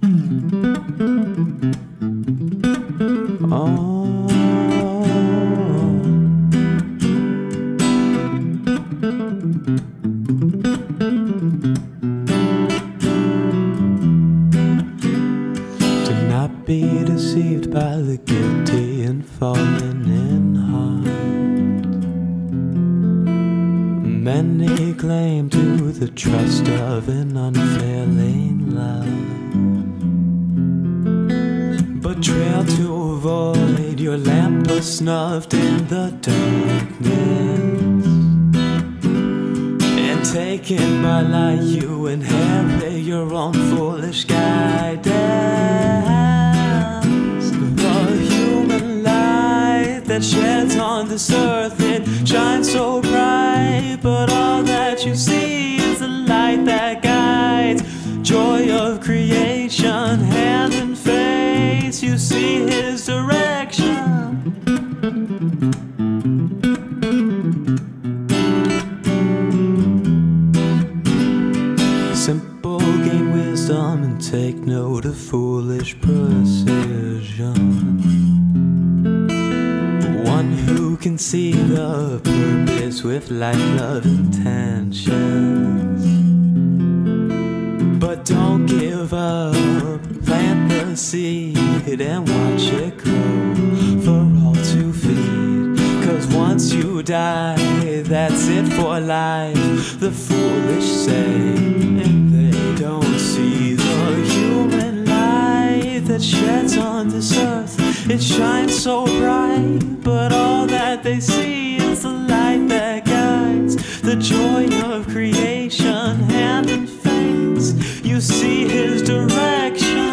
Oh, do not be deceived by the guilty and fallen in heart. Many claim to the trust of an unfailing love, but trail to avoid your lamp was snuffed in the darkness, and taken by light you inherit your own foolish guidance. The human light that sheds on this earth, it shines so bright, but all that you see is the light that guides. Joy of creation, hand and face, you see his direction. Simple gain wisdom and take note of foolish precision. One who can see the purpose with light, love, intentions. But don't give up, plant the seed and watch it grow for all to feed. 'Cause once you die, that's it for life, the foolish say, and they don't see the human light that sheds on this earth. It shines so bright, but all that they see is the light that guides. The joy of creation, hand and face, you see his direction.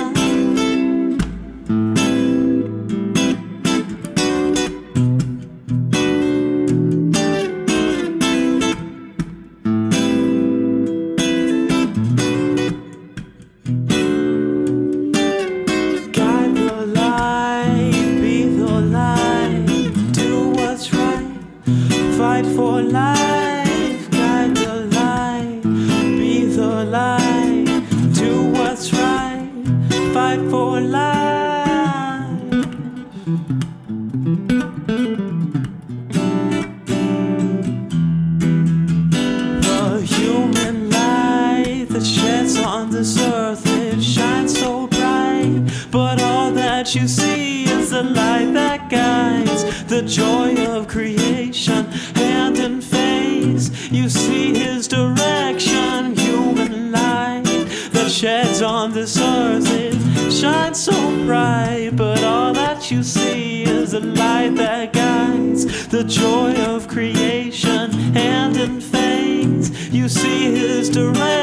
Guide the light, be the light, do what's right, fight for life. Guide the light, be the light, do what's right, fight for life. The human light that sheds on this earth, it shines so bright, but all that you see is the light that guides. The joy of creation, hand and face, you see his direction. Human light that sheds on this earth, it shines so bright, but all that you see is the light that guides. The joy of creation, hand and face, you see his direction.